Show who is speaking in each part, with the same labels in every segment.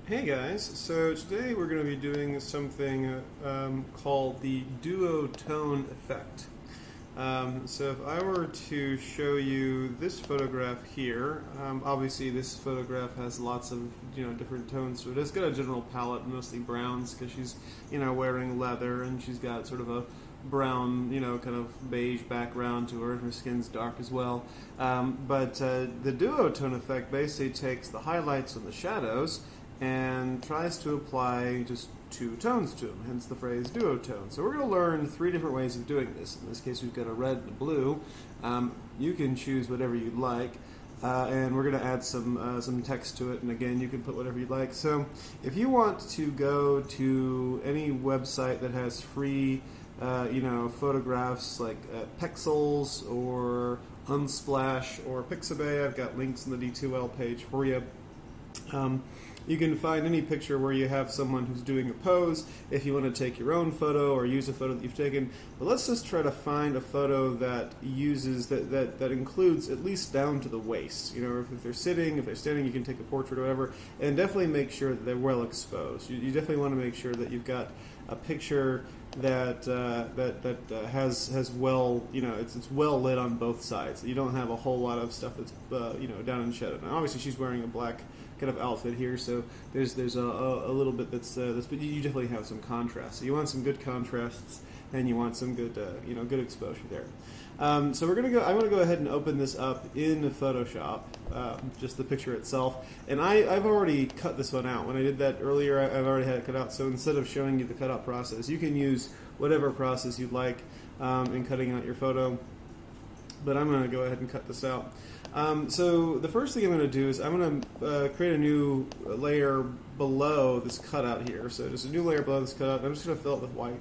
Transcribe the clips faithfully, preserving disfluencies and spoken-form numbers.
Speaker 1: Hey guys, so today we're going to be doing something um, called the duotone effect. Um, so if I were to show you this photograph here, um, obviously this photograph has lots of you know different tones, so it's got a general palette, mostly browns, because she's you know wearing leather and she's got sort of a brown, you know, kind of beige background to her, and her skin's dark as well. Um, but uh, the duotone effect basically takes the highlights and the shadows and tries to apply just two tones to them, hence the phrase duotone. So we're going to learn three different ways of doing this. In this case we've got a red and a blue. Um, you can choose whatever you'd like. Uh, and we're going to add some uh, some text to it, and again you can put whatever you'd like. So if you want to go to any website that has free uh, you know photographs like uh, Pexels or Unsplash or Pixabay, I've got links in the D two L page for you. Um, you can find any picture where you have someone who's doing a pose if you want to take your own photo or use a photo that you've taken. But let's just try to find a photo that uses, that, that, that includes at least down to the waist. You know, if, if they're sitting, if they're standing, you can take a portrait or whatever. And definitely make sure that they're well exposed. You, you definitely want to make sure that you've got a picture that uh, that that uh, has has well you know it's it's well lit on both sides. You don't have a whole lot of stuff that's uh, you know down in shadow. Now obviously she's wearing a black kind of outfit here, so there's there's a, a, a little bit that's uh, that's but you definitely have some contrast. So you want some good contrasts, and you want some good uh, you know good exposure there. Um, so we're gonna go. I'm gonna go ahead and open this up in Photoshop, uh, just the picture itself. And I, I've already cut this one out. When I did that earlier, I, I've already had it cut out. So instead of showing you the cutout process, you can use whatever process you'd like um, in cutting out your photo. But I'm gonna go ahead and cut this out. Um, so the first thing I'm gonna do is I'm gonna uh, create a new layer below this cutout here. So just a new layer below this cutout. I'm just gonna fill it with white.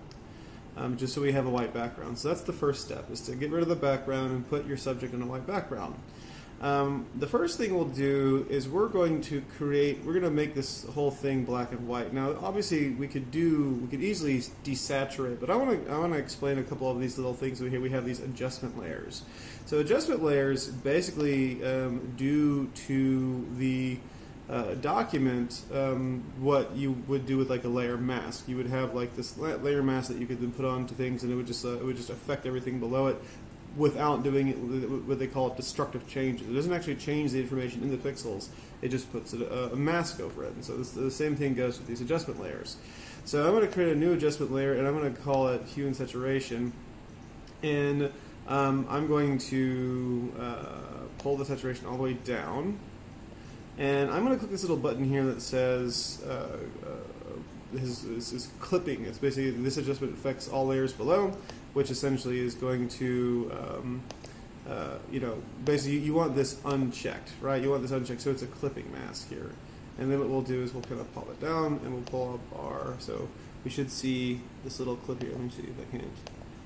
Speaker 1: Um, just so we have a white background. So that's the first step, is to get rid of the background and put your subject in a white background. Um, the first thing we'll do is we're going to create, we're going to make this whole thing black and white. Now obviously we could do, we could easily desaturate, but I want to I want to explain a couple of these little things over here. We have these adjustment layers. So adjustment layers basically um, do to the Uh, document um, what you would do with like a layer mask. You would have like this layer mask that you could then put onto things, and it would just uh, it would just affect everything below it without doing it what they call it destructive changes. It doesn't actually change the information in the pixels. It just puts a, a mask over it. And so this, the same thing goes with these adjustment layers. So I'm going to create a new adjustment layer, and I'm going to call it hue and saturation. And um, I'm going to uh, pull the saturation all the way down. And I'm going to click this little button here that says uh, uh, his, his, his clipping. It's basically this adjustment affects all layers below, which essentially is going to, um, uh, you know, basically you want this unchecked, right? You want this unchecked, so it's a clipping mask here. And then what we'll do is we'll kind of pull it down, and we'll pull up our, so we should see this little clip here. Let me see if I can.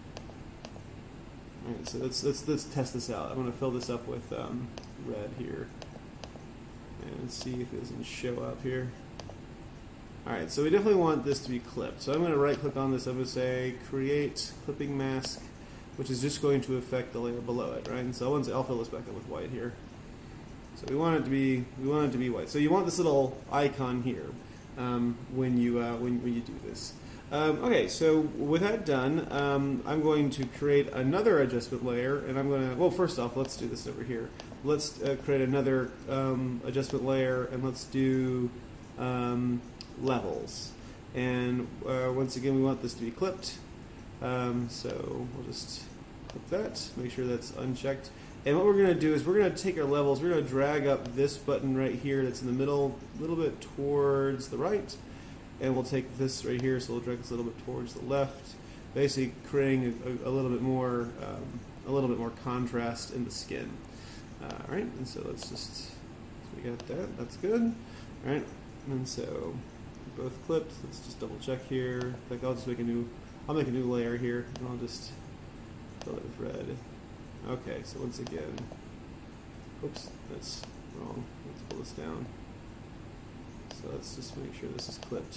Speaker 1: All right, so let's, let's, let's test this out. I'm going to fill this up with um, red here. And see if it doesn't show up here. Alright, so we definitely want this to be clipped. So I'm going to right click on this. I'm going to say create clipping mask, which is just going to affect the layer below it, right? And so once I'll fill this back up with white here. So we want it to be we want it to be white. So you want this little icon here um, when you uh, when when you do this. Um, okay, so with that done, um, I'm going to create another adjustment layer, and I'm going to, well, first off, let's do this over here. Let's uh, create another um, adjustment layer, and let's do um, levels. And uh, once again, we want this to be clipped. Um, so we'll just click that, make sure that's unchecked. And what we're going to do is we're going to take our levels, we're going to drag up this button right here that's in the middle, a little bit towards the right. And we'll take this right here, so we'll drag this a little bit towards the left, basically creating a, a, a little bit more, um, a little bit more contrast in the skin. Uh, all right, and so let's just, so we got that. That's good. All right, and so both clipped. Let's just double check here. Like I'll just make a new, I'll make a new layer here, and I'll just fill it with red. Okay, so once again, oops, that's wrong. Let's pull this down. So let's just make sure this is clipped.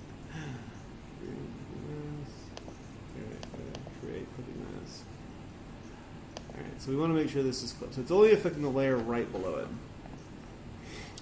Speaker 1: Create clipping mask. Alright, so we want to make sure this is clipped. So it's only affecting the layer right below it.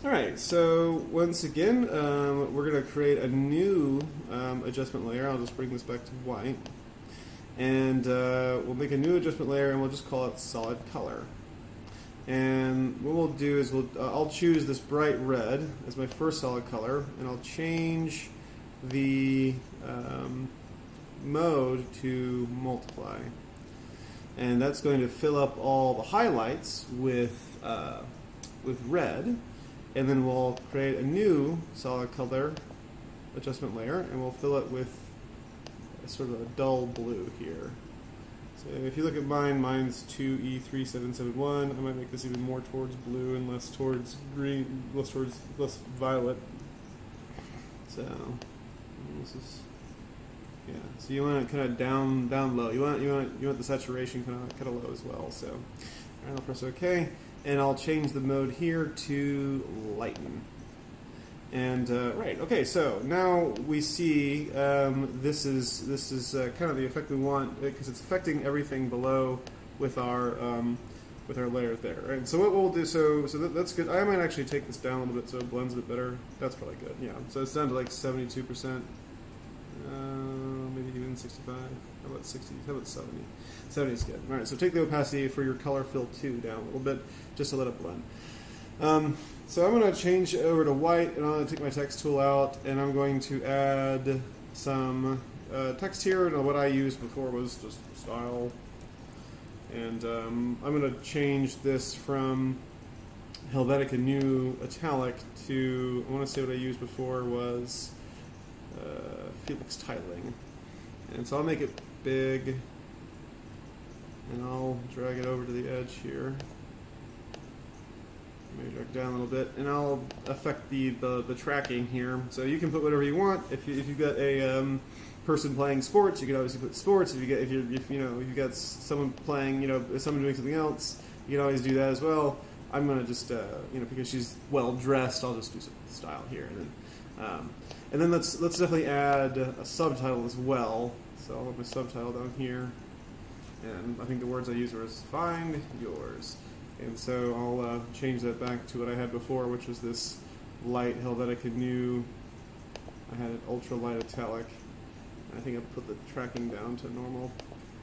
Speaker 1: Alright, so once again, um, we're going to create a new um, adjustment layer. I'll just bring this back to white. And uh, we'll make a new adjustment layer and we'll just call it solid color. And what we'll do is we'll, uh, I'll choose this bright red as my first solid color, and I'll change the um, mode to multiply. And that's going to fill up all the highlights with, uh, with red. And then we'll create a new solid color adjustment layer, and we'll fill it with a sort of a dull blue here. So if you look at mine, mine's two E three seven seven one. I might make this even more towards blue and less towards green, less towards less violet. So this is yeah. So you want it kind of down down low. You want you want you want the saturation kind of kind of low as well. So all right, I'll press OK. And I'll change the mode here to lighten. And uh, right, okay. So now we see um, this is this is uh, kind of the effect we want because it's affecting everything below with our um, with our layer there. Right? So what we'll do, so so that, that's good. I might actually take this down a little bit so it blends a bit better. That's probably good. Yeah. So it's down to like seventy-two percent, uh, maybe even sixty-five. How about sixty? How about seventy? seventy is good. All right, so take the opacity for your color fill two down a little bit, just to let it blend. Um, so I'm going to change over to white, and I'm going to take my text tool out, and I'm going to add some uh, text here. And what I used before was just style, and um, I'm going to change this from Helvetica New Italic to, I want to say what I used before was uh, Felix Titling. And so I'll make it big, and I'll drag it over to the edge here. Maybe drag it down a little bit, and I'll affect the, the, the tracking here. So you can put whatever you want. If, you, if you've got a um, person playing sports, you can obviously put sports. If you get if you if you know if you've got someone playing, you know, someone doing something else, you can always do that as well. I'm gonna just uh, you know, because she's well dressed, I'll just do some style here, and then um, and then let's let's definitely add a subtitle as well. So I'll have my subtitle down here, and I think the words I used were "find yours," and so I'll uh, change that back to what I had before, which was this light Helvetica New. I had it ultra light italic. I think I put the tracking down to normal.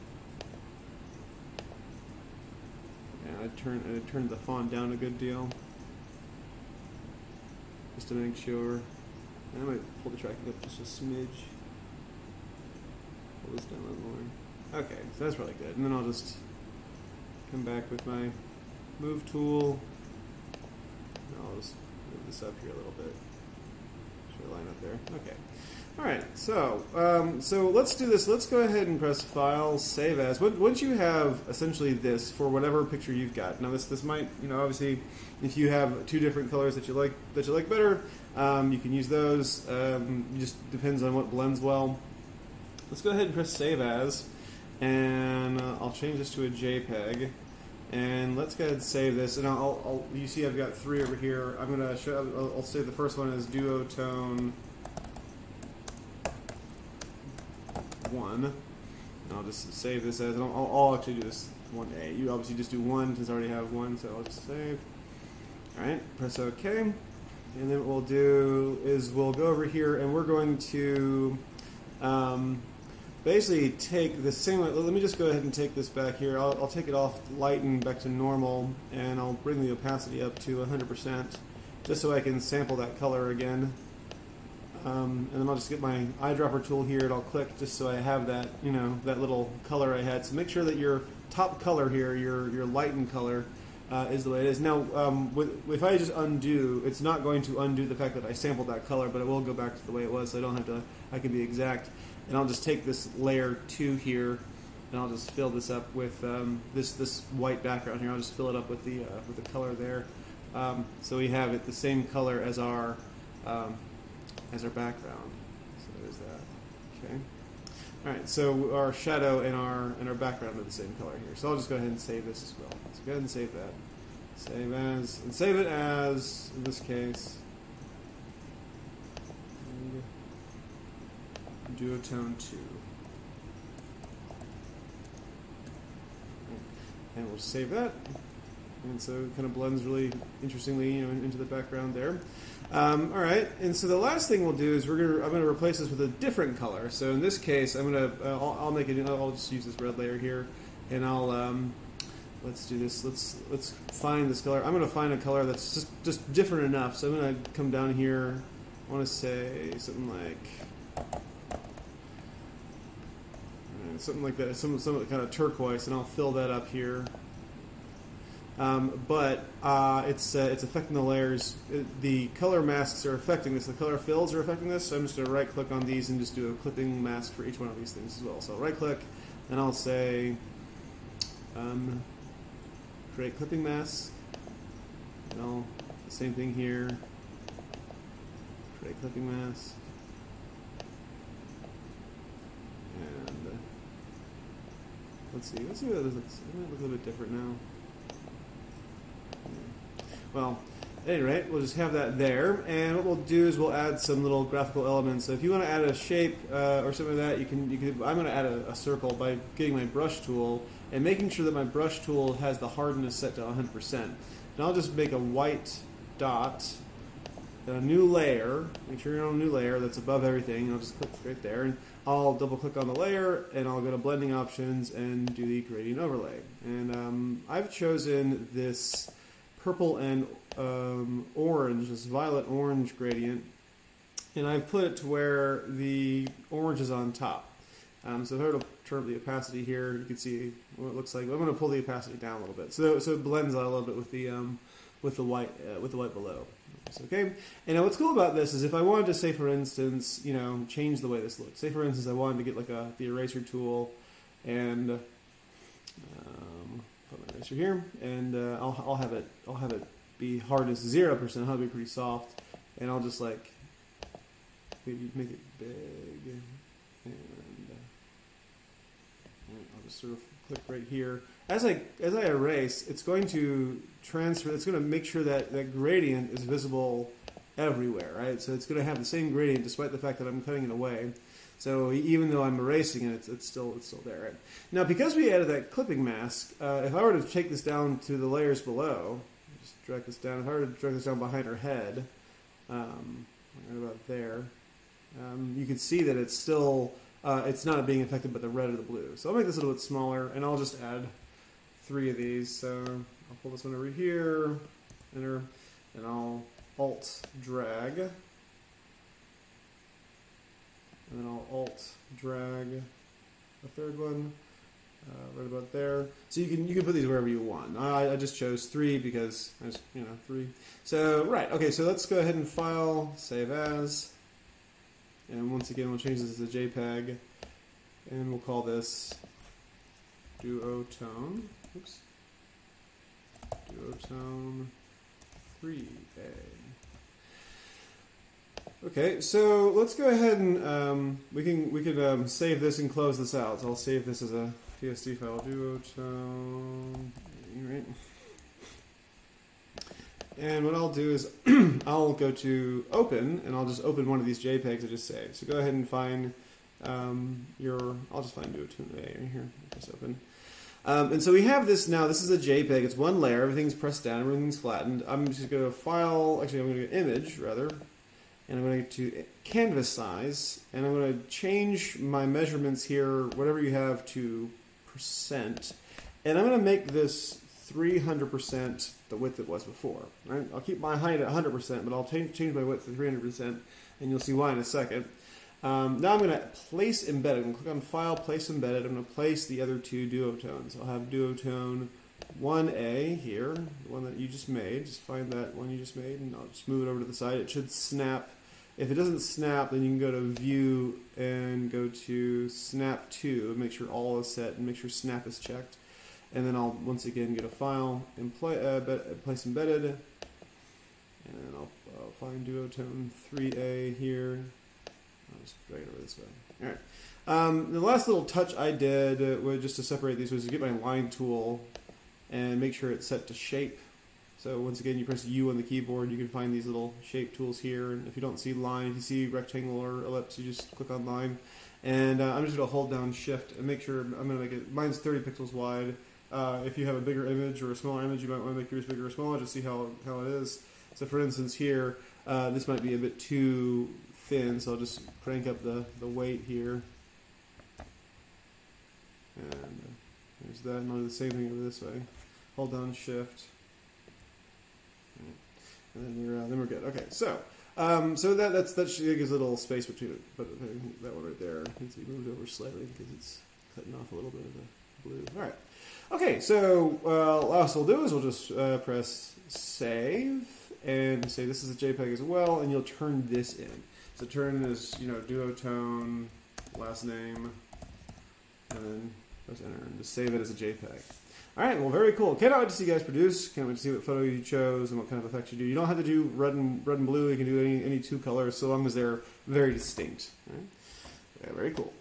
Speaker 1: And I turned I turned the font down a good deal, just to make sure. And I might pull the tracking up just a smidge. Pull this down a little more. Okay, so that's really good. And then I'll just come back with my move tool. And I'll just move this up here a little bit. Should I line up there? Okay. All right. So, um, so let's do this. Let's go ahead and press File, Save As. Once you have essentially this for whatever picture you've got. Now, this this might, you know, obviously, if you have two different colors that you like that you like better, um, you can use those. Um, it just depends on what blends well. Let's go ahead and press Save As, and uh, I'll change this to a JPEG. And let's go ahead and save this. And I'll, I'll you see I've got three over here. I'm gonna show. I'll, I'll say the first one is Duotone one. And I'll just save this as. And I'll, I'll actually do this one A. You obviously just do one since I already have one, so I'll just save. All right, press OK. And then what we'll do is we'll go over here and we're going to. Um, Basically, take the same. Let me just go ahead and take this back here. I'll, I'll take it off, lighten back to normal, and I'll bring the opacity up to one hundred percent, just so I can sample that color again. Um, and then I'll just get my eyedropper tool here, and I'll click just so I have that, you know, that little color I had. So make sure that your top color here, your your lightened color, uh, is the way it is. Now, um, with, if I just undo, it's not going to undo the fact that I sampled that color, but it will go back to the way it was. So I don't have to. I can be exact. And I'll just take this layer two here, and I'll just fill this up with um, this this white background here. I'll just fill it up with the uh, with the color there, um, so we have it the same color as our um, as our background. So there's that. Okay. All right. So our shadow and our and our background are the same color here. So I'll just go ahead and save this as well. So go ahead and save that. Save as and save it as in this case. Duotone two. And we'll save that. And so it kind of blends really interestingly, you know, into the background there. Um, all right, and so the last thing we'll do is we're gonna I'm gonna replace this with a different color. So in this case, I'm gonna uh, I'll, I'll make it. I'll just use this red layer here, and I'll um, let's do this. Let's let's find this color. I'm gonna find a color that's just just different enough. So I'm gonna come down here. I want to say something like uh, something like that. Some some kind of turquoise, and I'll fill that up here. Um, but uh, it's uh, it's affecting the layers. It, the color masks are affecting this. The color fills are affecting this. So I'm just going to right click on these and just do a clipping mask for each one of these things as well. So I'll right click, and I'll say um, create clipping mask. And I'll the same thing here. Create clipping mask. And uh, let's see. Let's see what this looks. It might look a little bit different now. Well, at any rate, we'll just have that there, and what we'll do is we'll add some little graphical elements. So if you want to add a shape uh, or something like that, you can. You can. I'm going to add a, a circle by getting my brush tool and making sure that my brush tool has the hardness set to one hundred percent. And I'll just make a white dot, and a new layer. Make sure you're on a new layer that's above everything. And I'll just click right there, and I'll double click on the layer, and I'll go to blending options and do the gradient overlay. And um, I've chosen this purple and um, orange, this violet orange gradient, and I've put it to where the orange is on top. Um, so if I were to turn up the opacity here, you can see what it looks like. I'm going to pull the opacity down a little bit, so so it blends out a little bit with the um, with the white uh, with the white below. That's okay. And now what's cool about this is if I wanted to say, for instance, you know, change the way this looks. Say for instance, I wanted to get like a the eraser tool and um, put my eraser here, and uh, I'll I'll have it I'll have it be hardness zero percent. I'll have it be pretty soft, and I'll just like maybe make it big, and uh, I'll just sort of click right here. As I as I erase, it's going to transfer. It's going to make sure that that gradient is visible everywhere, right? So it's going to have the same gradient despite the fact that I'm cutting it away. So even though I'm erasing it, it's, it's still it's still there. Right? Now, because we added that clipping mask, uh, if I were to take this down to the layers below, just drag this down. If I were to drag this down behind her head, um, right about there, um, you can see that it's still uh, it's not being affected by the red or the blue. So I'll make this a little bit smaller, and I'll just add three of these. So I'll pull this one over here, enter, and I'll Alt drag. And then I'll Alt drag a third one uh, right about there. So you can you can put these wherever you want. I, I just chose three because I just you know three. So right, okay. So let's go ahead and file, save as, and once again we'll change this to JPEG, and we'll call this Duotone. Oops. Duotone three A. Okay, so let's go ahead and um, we can we can um, save this and close this out. So I'll save this as a T S D file. Duotone, right? And what I'll do is I'll go to open, and I'll just open one of these JPEGs I just saved. So go ahead and find um, your. I'll just find Duotone A right here. Press open. Um, and so we have this now. This is a JPEG. It's one layer. Everything's pressed down. Everything's flattened. I'm just going to file. Actually, I'm going to go image rather. And I'm going to get to canvas size, and I'm going to change my measurements here, whatever you have, to percent. And I'm going to make this three hundred percent the width it was before. Right? I'll keep my height at one hundred percent, but I'll change, change my width to three hundred percent, and you'll see why in a second. Um, now I'm going to place embedded. I'm going to click on File, Place Embedded. I'm going to place the other two duotones. I'll have duotone one A here, the one that you just made. Just find that one you just made, and I'll just move it over to the side. It should snap. If it doesn't snap, then you can go to View and go to Snap to, and make sure all is set, and make sure Snap is checked. And then I'll once again get a file and play, uh, place embedded, and I'll, I'll find Duotone three A here. I'll just drag it over this way. All right. Um, the last little touch I did uh, was just to separate these was to get my line tool and make sure it's set to shape. So once again, you press U on the keyboard, you can find these little shape tools here. And if you don't see line, if you see rectangle or ellipse, you just click on line. And uh, I'm just going to hold down Shift and make sure I'm going to make it. Mine's thirty pixels wide, Uh, if you have a bigger image or a smaller image, you might want to make yours bigger or smaller to see how, how it is. So for instance here, uh, this might be a bit too thin, so I'll just crank up the, the weight here. And uh, there's that, and I'll do the same thing over this way. Hold down Shift. And then we're, uh, then we're good. Okay, so um, so that that's, that gives a little space between it, but that one right there needs to be moved over slightly because it's cutting off a little bit of the blue. All right. Okay, so uh, last we'll do is we'll just uh, press Save and say this is a JPEG as well, and you'll turn this in. So turn is, you know, duotone, last name, and then press Enter and just save it as a JPEG. All right, well, very cool. Can't wait to see you guys produce. Can't wait to see what photo you chose and what kind of effects you do. You don't have to do red and red and blue. You can do any any two colors so long as they're very distinct. All right? Yeah, very cool.